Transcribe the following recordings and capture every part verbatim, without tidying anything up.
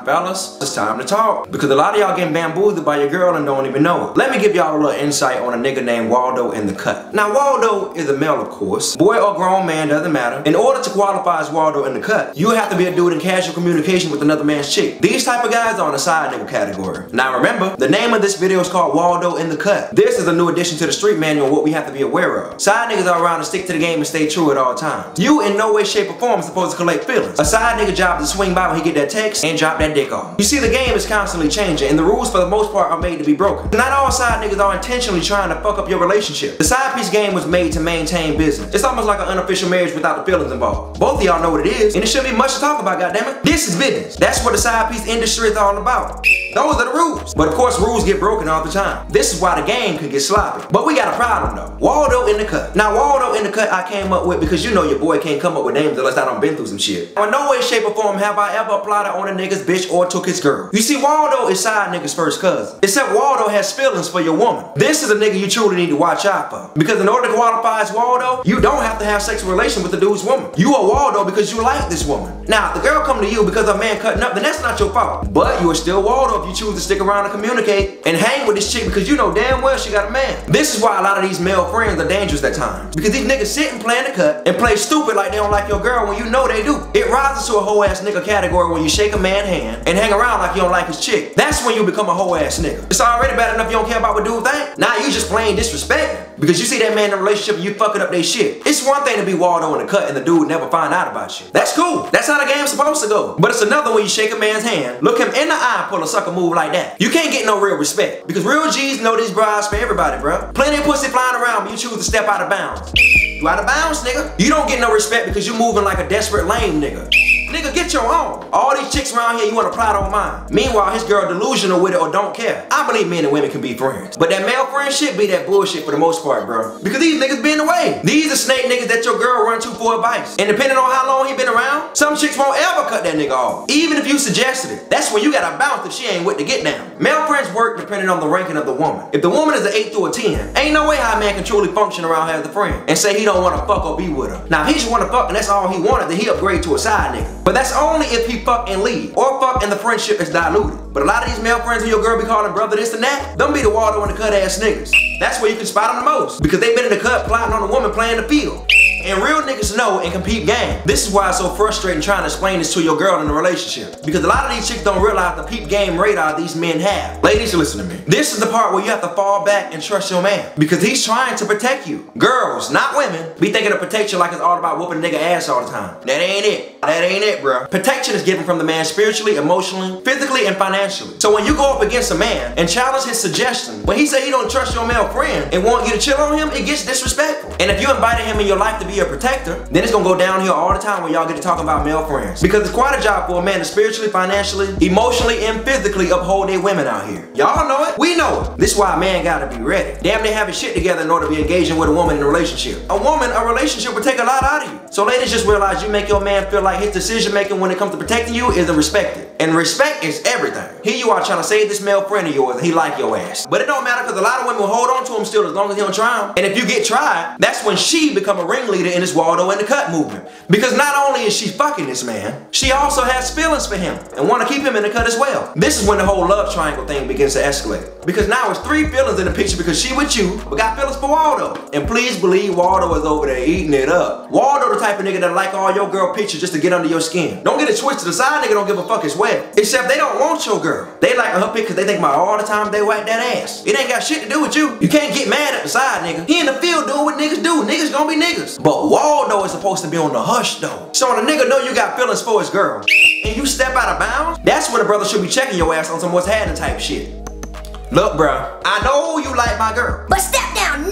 Fellas, it's time to talk. Because a lot of y'all getting bamboozled by your girl and don't even know it. Let me give y'all a little insight on a nigga named Waldo in the cut. Now Waldo is a male, of course. Boy or grown man, doesn't matter. In order to qualify as Waldo in the cut, you have to be a dude in casual communication with another man's chick. These type of guys are in the side nigga category. Now remember, the name of this video is called Waldo in the cut. This is a new addition to the street manual on what we have to be aware of. Side niggas are around to stick to the game and stay true at all times. You in no way, shape, or form is supposed to collect feelings. A side nigga job is to swing by when he get that text and drop that dick off. You see, the game is constantly changing and the rules for the most part are made to be broken. Not all side niggas are intentionally trying to fuck up your relationship. The side piece game was made to maintain business. It's almost like an unofficial marriage without the feelings involved. Both of y'all know what it is, and it shouldn't be much to talk about, goddammit. This is business. That's what the side piece industry is all about. Those are the rules. But of course, rules get broken all the time. This is why the game could get sloppy. But we got a problem though. Waldo in the cut. Now Waldo in the cut I came up with because you know your boy can't come up with names unless I done been through some shit. In no way, shape, or form have I ever applied it on a nigga's bitch or took his girl. You see, Waldo is side nigga's first cousin. Except Waldo has feelings for your woman. This is a nigga you truly need to watch out for. Because in order to qualify as Waldo, you don't have to have sexual relation with the dude's woman. You are Waldo because you like this woman. Now, if the girl come to you because a man cutting up, then that's not your fault. But you are still Waldo if you choose to stick around and communicate and hang with this chick because you know damn well she got a man. This is why a lot of these male friends are dangerous at times. Because these niggas sit and play in the cut and play stupid like they don't like your girl when you know they do. It rises to a hoe ass nigga category when you shake a man's hand and hang around like you don't like his chick. That's when you become a hoe ass nigga. It's already bad enough you don't care about what dude think. Now you just plain disrespecting because you see that man in a relationship and you fucking up their shit. It's one thing to be Waldo in the cut and the dude never find out about you. That's cool. That's how the game's supposed to go. But it's another when you shake a man's hand, look him in the eye and pull a sucker move like that. You can't get no real respect because real G's know these bras for everybody, bro. Plenty of pussy flying around but you choose to step out of bounds. You out of bounds, nigga. You don't get no respect because you moving like a desperate lame nigga. Nigga, get your own. All these chicks around here, you wanna plot on mine. Meanwhile, his girl delusional with it or don't care. I believe men and women can be friends. But that male friend shit be that bullshit for the most part, bro. Because these niggas be in the way. These are snake niggas that your girl run to for advice. And depending on how long he been around, some chicks won't ever cut that nigga off. Even if you suggested it. That's when you gotta bounce if she ain't with the get down. Male friends work depending on the ranking of the woman. If the woman is an eight through a ten, ain't no way how a man can truly function around her as a friend and say he don't wanna fuck or be with her. Now if he just wanna fuck and that's all he wanted, then he upgrade to a side nigga. But that's only if he fuck and leave, or fuck and the friendship is diluted. But a lot of these male friends who your girl be calling brother this and that, them be the Waldo and the cut ass niggas. That's where you can spot them the most, because they been in the cut plotting on a woman playing the field. And real niggas know and compete game. This is why it's so frustrating trying to explain this to your girl in a relationship. Because a lot of these chicks don't realize the peep game radar these men have. Ladies, listen to me. This is the part where you have to fall back and trust your man. Because he's trying to protect you. Girls, not women, be thinking of protection like it's all about whooping a nigga ass all the time. That ain't it. That ain't it, bro. Protection is given from the man spiritually, emotionally, physically, and financially. So when you go up against a man and challenge his suggestion, when he say he don't trust your male friend and want you to chill on him, it gets disrespectful. And if you invited him in your life to be a protector, then it's gonna go downhill all the time when y'all get to talking about male friends. Because it's quite a job for a man to spiritually, financially, emotionally, and physically uphold their women out here. Y'all know it, we know it. This is why a man gotta be ready. Damn, they have his shit together in order to be engaging with a woman in a relationship. A woman, a relationship will take a lot out of you. So ladies, just realize you make your man feel like his decision making when it comes to protecting you isn't respected. And respect is everything. Here you are trying to save this male friend of yours and he like your ass. But it don't matter because a lot of women will hold on to him still as long as he don't try him. And if you get tried, that's when she become a ringleader in this Waldo in the cut movement. Because not only is she fucking this man, she also has feelings for him and want to keep him in the cut as well. This is when the whole love triangle thing begins to escalate. Because now it's three feelings in the picture because she with you, but got feelings for Waldo. And please believe Waldo is over there eating it up. Waldo the type of nigga that like all your girl pictures just to get under your skin. Don't get it twisted, the side nigga don't give a fuck as well. Except they don't want your girl. They like her pic because they think about all the time they wipe that ass. It ain't got shit to do with you. You can't get mad at the side nigga. He in the field doing what niggas do. Niggas gonna be niggas. But Waldo is supposed to be on the hush though. So when a nigga know you got feelings for his girl and you step out of bounds, that's when the brother should be checking your ass on some what's happening type shit. Look, bruh, I know you like my girl, but step down,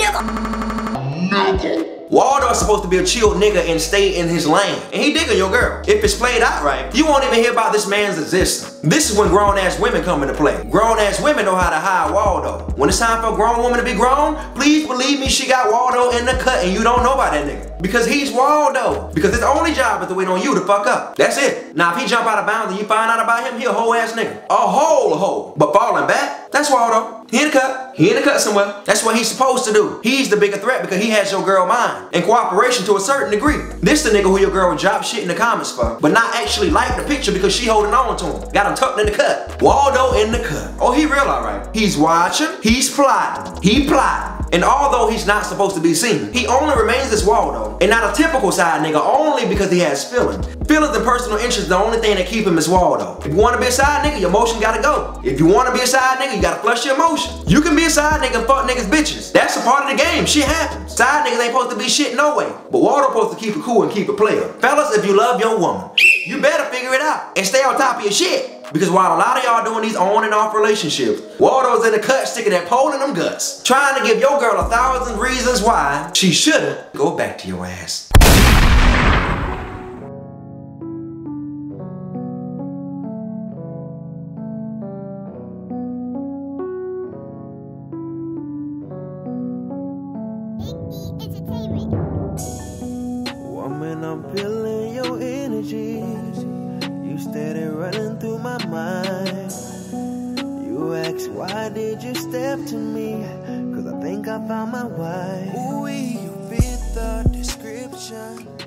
nigga. Nigga. Waldo is supposed to be a chill nigga and stay in his lane. And he digging your girl. If it's played out right, you won't even hear about this man's existence. This is when grown ass women come into play. Grown ass women know how to hide Waldo. When it's time for a grown woman to be grown, please believe me, she got Waldo in the cut and you don't know about that nigga. Because he's Waldo. Because his only job is to wait on you to fuck up. That's it. Now if he jump out of bounds and you find out about him, he a whole ass nigga. A whole hoe. But falling back, that's Waldo. He in the cut. He in the cut somewhere. That's what he's supposed to do. He's the bigger threat because he has your girl mind. And cooperation to a certain degree. This the nigga who your girl would drop shit in the comments for, but not actually like the picture because she holding on to him. Got a got him tucked in the cut. Waldo in the cut. Oh, he real alright. He's watching, he's plotting, he plotting. And although he's not supposed to be seen, he only remains as Waldo and not a typical side nigga only because he has feelings. Feelings and personal interest is the only thing that keep him as Waldo. If you want to be a side nigga, your emotion gotta go. If you want to be a side nigga, you gotta flush your emotion. You can be a side nigga and fuck niggas bitches. That's a part of the game. Shit happens. Side niggas ain't supposed to be shit no way. But Waldo supposed to keep it cool and keep it player. Fellas, if you love your woman, you better figure it out and stay on top of your shit. Because while a lot of y'all doing these on and off relationships, Waldo's in the cut sticking that pole in them guts. Trying to give your girl a thousand reasons why she shouldn't go back to your ass. Woman, I'm feeling your energy. You steady running through my mind. You ask, why did you step to me? Cause I think I found my wife. Ooh, you fit the description.